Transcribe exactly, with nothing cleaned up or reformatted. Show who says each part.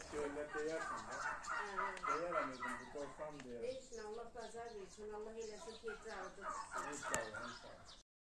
Speaker 1: Şöyle değersin de. Değeremedim bu korkam diye.
Speaker 2: Değilsin Allah pazar versin. Allah eylesin tekrar aldırsın.
Speaker 1: İnşallah inşallah.